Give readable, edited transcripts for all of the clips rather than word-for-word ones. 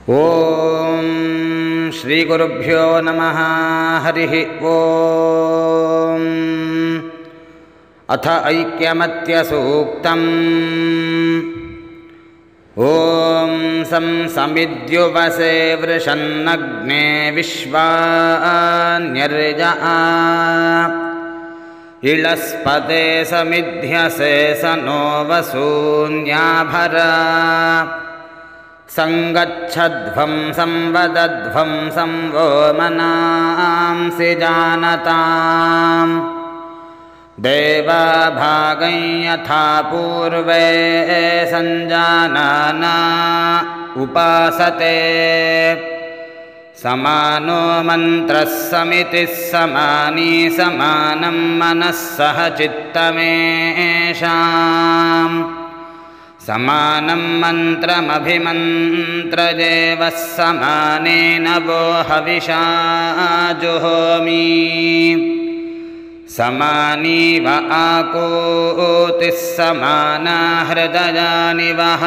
ओम श्री गुरुभ्यो नमः। हरिः ओम। अथ ऐक्यमत्यसूक्तम्। ओम सं समिद्युवसे वृषन्नग्ने विश्वान्यर्जा इळस्पते समिध्यसे स नो वसून्याभरा संगच्छध्वं संवदध्वं संवो मनांसि जानताम् देवा भागं यथा पूर्वे संजानाना उपासते समानो मन्त्रः समितिः समानी समानं मनः सह चित्तमेषाम् समानं मन्त्रमभिमन्त्रदेवः समानेन वो हविषा जुहोमि समानीव आकूतिः समाना हृदयानि वः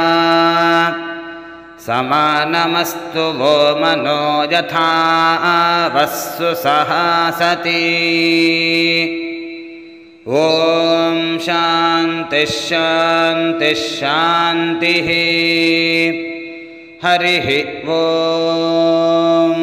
समानमस्तु वो मनो यथा वस्सु सहासति। ओम शांति शांति शांति। हरिः ओम।